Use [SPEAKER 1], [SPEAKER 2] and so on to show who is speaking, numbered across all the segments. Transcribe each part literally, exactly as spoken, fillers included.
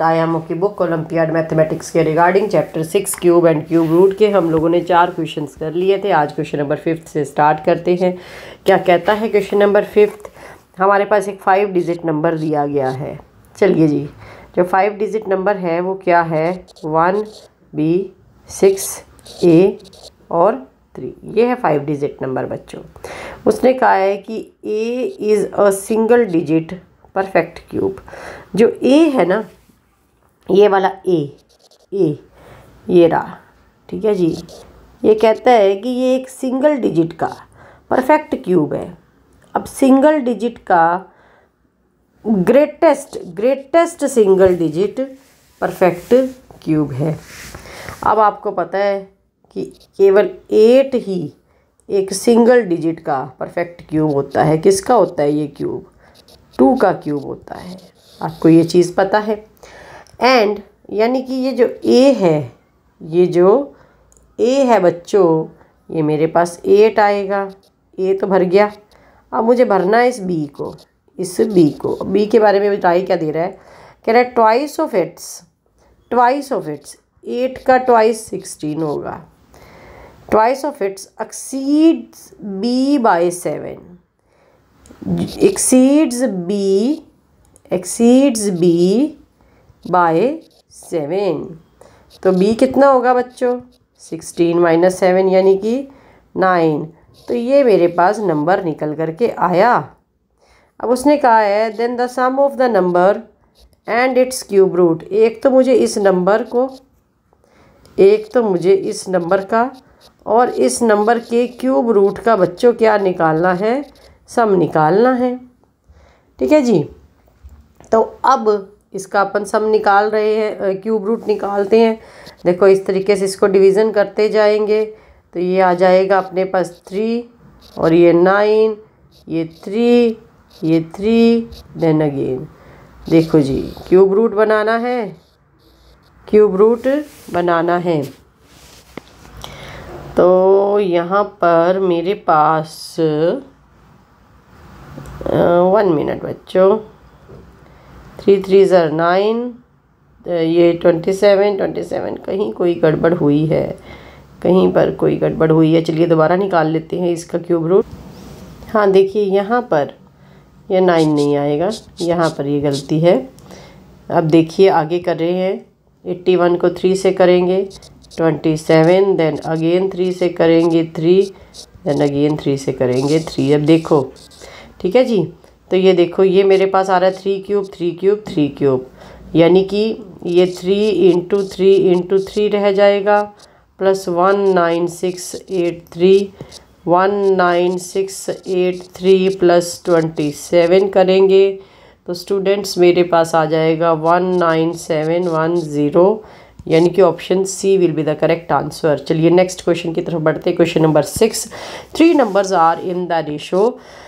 [SPEAKER 1] आई M की book olympiad mathematics के regarding chapter six cube and cube root के हम लोगों ने चार क्वेश्चंस कर लिए थे। आज क्वेश्चन नंबर फिफ्थ से स्टार्ट करते हैं। क्या कहता है क्वेश्चन नंबर फिफ्थ? हमारे पास एक फाइव डिजिट नंबर दिया गया है। चलिए जी, जो फाइव डिजिट नंबर है वो क्या है? वन, बी, सिक्स, ए और थ्री। ये है फाइव डिजिट नंबर बच्चों। उसने कहा है कि a is a single digit perfect cube. जो ए है ना, ये वाला ए ए ये रहा, ठीक है जी। ये कहता है कि ये एक सिंगल डिजिट का परफेक्ट क्यूब है। अब सिंगल डिजिट का greatest greatest single digit perfect cube है। अब आपको पता है कि केवल एट ही एक सिंगल डिजिट का परफेक्ट क्यूब होता है। किसका होता है ये क्यूब? टू का क्यूब होता है। आपको ये चीज़ पता है। एंड यानी कि ये जो ए है, ये जो ए है बच्चों, ये मेरे पास एट आएगा। ए तो भर गया। अब मुझे भरना है इस बी को, इस बी को। बी के बारे में ट्राई क्या दे रहा है? कह रहा है twice of its, twice of its eight का ट्वाइस सिक्सटीन होगा। Twice of its exceeds b by seven, exceeds b exceeds b by seven. तो बी कितना होगा बच्चों? सिक्सटीन माइनस सेवन यानी कि नाइन। तो ये मेरे पास नंबर निकल करके आया। अब उसने कहा है then the sum of the number and its cube root. एक तो मुझे इस नंबर को, एक तो मुझे इस नंबर का और इस नंबर के क्यूब रूट का बच्चों क्या निकालना है? सम निकालना है। ठीक है जी। तो अब इसका अपन सम निकाल रहे हैं, क्यूब रूट निकालते हैं। देखो इस तरीके से इसको डिवीज़न करते जाएंगे तो ये आ जाएगा अपने पास थ्री, और ये नाइन, ये थ्री, ये थ्री, देन अगेन। देखो जी, क्यूब रूट बनाना है, क्यूब रूट बनाना है। तो यहाँ पर मेरे पास वन मिनट बच्चों, थ्री थ्री ज़र नाइन, ये ट्वेंटी सेवन, ट्वेंटी सेवन कहीं कोई गड़बड़ हुई है, कहीं पर कोई गड़बड़ हुई है। चलिए दोबारा निकाल लेते हैं इसका क्यूब रूट। हाँ देखिए, यहाँ पर ये नाइन नहीं आएगा, यहाँ पर ये गलती है। अब देखिए आगे कर रहे हैं। एट्टी वन को थ्री से करेंगे, twenty seven, then again three से करेंगे थ्री, देन अगेन थ्री से करेंगे थ्री। अब देखो, ठीक है जी। तो ये देखो, ये मेरे पास आ रहा है three cube, three cube, three cube, यानी कि ये three into three into three रह जाएगा, plus one nine six eight three, one nine six eight three plus twenty seven करेंगे तो स्टूडेंट्स मेरे पास आ जाएगा one nine seven one zero, यानी कि option C will be the correct answer. चलिए नेक्स्ट क्वेश्चन की तरफ बढ़ते हैं। Question number six. Three numbers are in the ratio,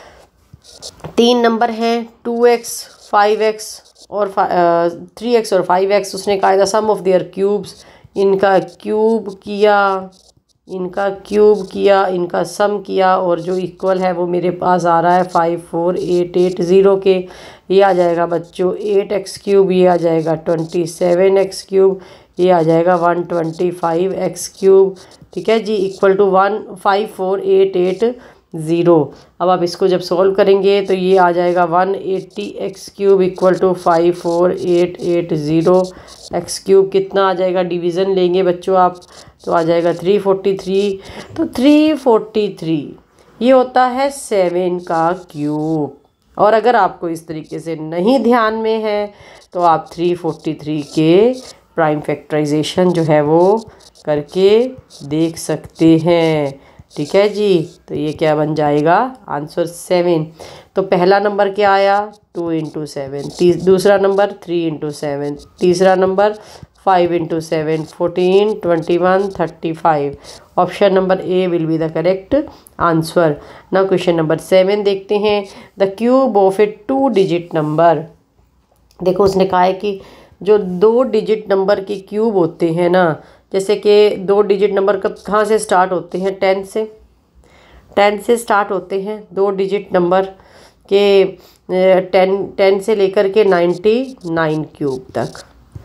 [SPEAKER 1] तीन नंबर हैं टू एक्स, फाइव एक्स और थ्री एक्स और फाइव एक्स। उसने कहा था सम ऑफ देयर क्यूब्स, इनका क्यूब किया, इनका क्यूब किया, इनका सम किया, और जो इक्वल है वो मेरे पास आ रहा है five four eight eight zero के। ये आ जाएगा बच्चों एट एक्स क्यूब, ये आ जाएगा ट्वेंटी सेवन एक्स क्यूब, ये आ जाएगा one twenty five x cube. ठीक है जी, equal to one five four eight eight zero. अब आप इसको जब सॉल्व करेंगे तो ये आ जाएगा one eighty x cube equal to five four eight eight zero x cube. कितना आ जाएगा? डिवीज़न लेंगे बच्चों आप तो आ जाएगा थ्री फोर्टी थ्री। तो थ्री फोर्टी थ्री ये होता है सेवन का क्यूब। और अगर आपको इस तरीके से नहीं ध्यान में है तो आप थ्री फोर्टी थ्री के प्राइम फैक्टराइजेशन जो है वो करके देख सकते हैं। ठीक है जी। तो ये क्या बन जाएगा? Answer seven. तो पहला नंबर क्या आया? Two into seven. दूसरा नंबर थ्री इंटू सेवन। तीसरा नंबर five into seven, fourteen, twenty one, thirty five. Option number A will be the correct answer. Now question number seven देखते हैं। The cube of a two digit number. देखो उसने कहा है कि जो दो डिजिट नंबर के क्यूब होते हैं ना, जैसे कि दो डिजिट नंबर कब कहाँ से स्टार्ट होते हैं? टेन से, टेन से स्टार्ट होते हैं दो डिजिट नंबर के, टेन टेन से लेकर के नाइन्टी नाइन क्यूब तक।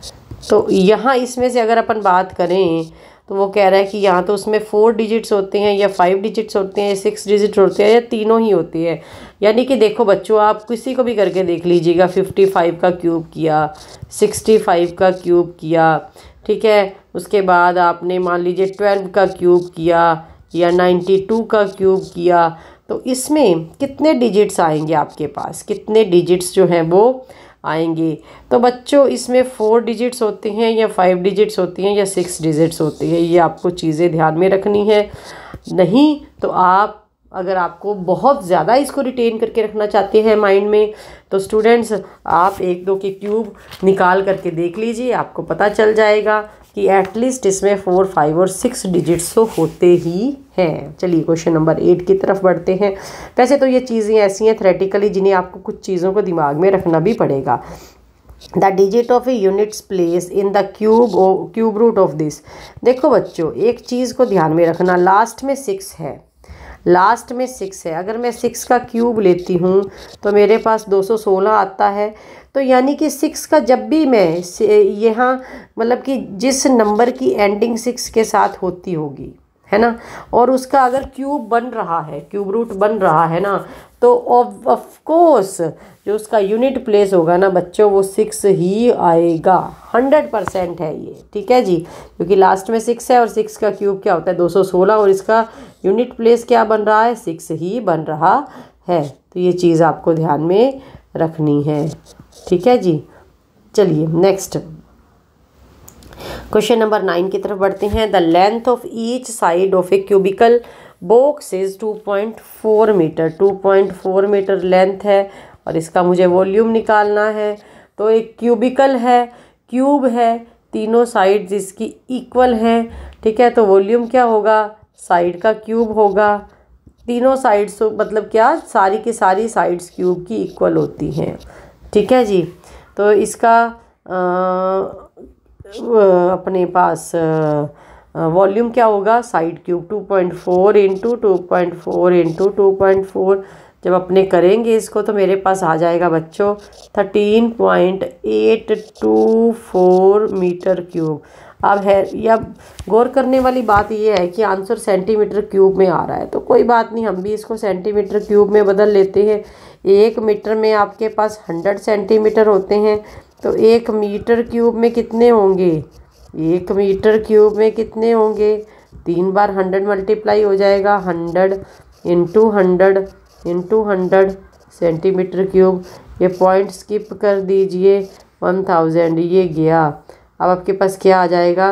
[SPEAKER 1] तो यहाँ इसमें से अगर अपन बात करें तो वो कह रहा है कि यहाँ तो उसमें फोर डिजिट्स होते हैं या फाइव डिजिट्स होते हैं या सिक्स डिजिट होते हैं या तीनों ही होती है। यानी कि देखो बच्चों, आप किसी को भी करके देख लीजिएगा, फिफ्टी फाइव का क्यूब किया, सिक्सटी फाइव का क्यूब किया, ठीक है, उसके बाद आपने मान लीजिए ट्वेल्व का क्यूब किया या नाइन्टी टू का क्यूब किया, तो इसमें कितने डिजिट्स आएंगे आपके पास, कितने डिजिट्स जो हैं वो आएंगे। तो बच्चों इसमें फोर डिजिट्स होते हैं या फाइव डिजिट्स होती हैं या सिक्स डिजिट्स होती हैं, ये आपको चीज़ें ध्यान में रखनी है। नहीं तो आप अगर आपको बहुत ज़्यादा इसको रिटेन करके रखना चाहते हैं माइंड में, तो स्टूडेंट्स आप एक दो के क्यूब निकाल करके देख लीजिए, आपको पता चल जाएगा कि एटलीस्ट इसमें फोर फाइव और सिक्स डिजिट्स तो होते ही हैं। चलिए क्वेश्चन नंबर एट की तरफ बढ़ते हैं। वैसे तो ये चीज़ें ऐसी हैं थ्योरेटिकली जिन्हें आपको कुछ चीज़ों को दिमाग में रखना भी पड़ेगा। The digit of a units place in the cube cube root of this. देखो बच्चों, एक चीज़ को ध्यान में रखना, लास्ट में सिक्स है, लास्ट में सिक्स है। अगर मैं सिक्स का क्यूब लेती हूँ तो मेरे पास दो सौ सोलह आता है। तो यानी कि सिक्स का जब भी मैं यहाँ मतलब कि जिस नंबर की एंडिंग सिक्स के साथ होती होगी, है ना, और उसका अगर क्यूब बन रहा है, क्यूब रूट बन रहा है ना, तो ऑफ कोर्स जो उसका यूनिट प्लेस होगा ना बच्चों, वो सिक्स ही आएगा। हंड्रेड परसेंट है ये, ठीक है जी, क्योंकि लास्ट में सिक्स है और सिक्स का क्यूब क्या होता है दो सौ सोलह, और इसका यूनिट प्लेस क्या बन रहा है, सिक्स ही बन रहा है। तो ये चीज़ आपको ध्यान में रखनी है, ठीक है जी। चलिए नेक्स्ट क्वेश्चन नंबर नाइन की तरफ बढ़ते हैं। The length of each side of a cubical box is two point four metre. Two point four metre length है और इसका मुझे वॉल्यूम निकालना है। तो एक क्यूबिकल है, क्यूब है, तीनों साइड्स इसकी इक्वल हैं, ठीक है, तो वॉल्यूम क्या होगा, साइड का क्यूब होगा। तीनों साइड्स मतलब क्या, सारी की सारी साइड्स क्यूब की इक्वल होती हैं, ठीक है जी। तो इसका आ, अपने पास वॉल्यूम क्या होगा, side cube two point four into two point four into two point four. जब अपने करेंगे इसको तो मेरे पास आ जाएगा बच्चों thirteen point eight two four metre cube. अब है या गौर करने वाली बात ये है कि आंसर सेंटीमीटर क्यूब में आ रहा है, तो कोई बात नहीं, हम भी इसको सेंटीमीटर क्यूब में बदल लेते हैं। एक मीटर में आपके पास हंड्रेड सेंटीमीटर होते हैं, तो एक मीटर क्यूब में कितने होंगे, एक मीटर क्यूब में कितने होंगे, तीन बार हंड्रेड मल्टीप्लाई हो जाएगा, hundred into hundred into hundred centimetre cube. ये पॉइंट स्किप कर दीजिए, वन थाउजेंड ये गया। अब आपके पास क्या आ जाएगा,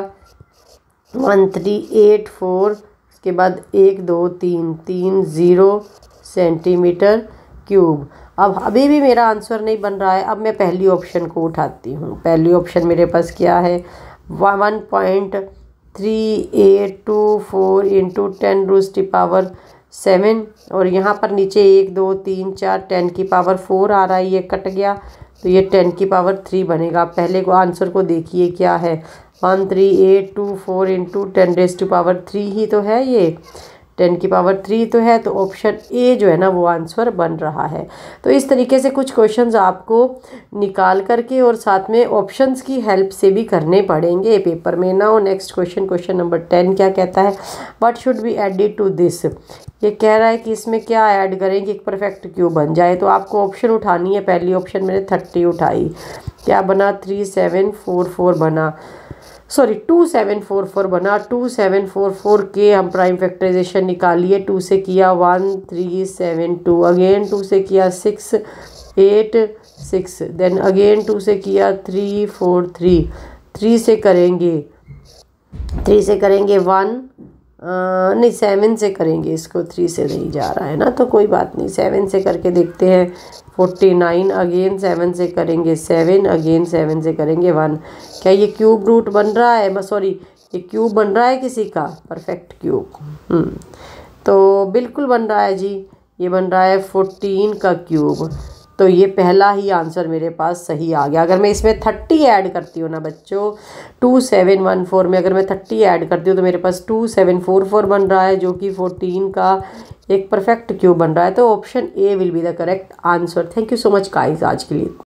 [SPEAKER 1] वन थ्री एट फोर, उसके बाद एक दो तीन तीन ज़ीरो सेंटीमीटर क्यूब। अब अभी भी मेरा आंसर नहीं बन रहा है। अब मैं पहली ऑप्शन को उठाती हूँ। पहली ऑप्शन मेरे पास क्या है, one point three eight two four into ten raise की पावर सेवन, और यहाँ पर नीचे एक दो तीन चार टेन की पावर फोर आ रहा है, ये कट गया तो ये टेन की पावर थ्री बनेगा। पहले को आंसर को देखिए क्या है, one three eight two four into ten raise to power three ही तो है, ये टेन की पावर थ्री तो है, तो ऑप्शन ए जो है ना वो आंसर बन रहा है। तो इस तरीके से कुछ क्वेश्चंस आपको निकाल करके और साथ में ऑप्शंस की हेल्प से भी करने पड़ेंगे पेपर में ना। और next question, question number ten क्या कहता है, what should be added to this. ये कह रहा है कि इसमें क्या ऐड करें कि एक परफेक्ट क्यूब बन जाए। तो आपको ऑप्शन उठानी है। पहली ऑप्शन मैंने थर्टी उठाई, क्या बना, थ्री सेवन फोर फोर बना, sorry two seven four four बना। टू सेवन फोर फोर के हम प्राइम फैक्टराइजेशन निकालिए। टू से किया one three seven two, again two से किया six eight six, then again two से किया थ्री फोर थ्री, थ्री से करेंगे थ्री से करेंगे वन, नहीं सेवन से करेंगे इसको, थ्री से नहीं जा रहा है ना, तो कोई बात नहीं, सेवन से करके देखते हैं। फोर्टी नाइन, अगेन सेवन से करेंगे सेवन, अगेन सेवन से करेंगे वन। क्या ये क्यूब रूट बन रहा है, सॉरी ये क्यूब बन रहा है किसी का, परफेक्ट क्यूब, हम्म तो बिल्कुल बन रहा है जी, ये बन रहा है फोर्टीन का क्यूब। तो ये पहला ही आंसर मेरे पास सही आ गया। अगर मैं इसमें थर्टी ऐड करती हूँ ना बच्चों, टू सेवन वन फोर में अगर मैं थर्टी ऐड करती हूँ तो मेरे पास टू सेवन फोर फोर बन रहा है, जो कि फोर्टीन का एक परफेक्ट क्यूब बन रहा है। तो option A will be the correct answer. Thank you so much guys आज के लिए।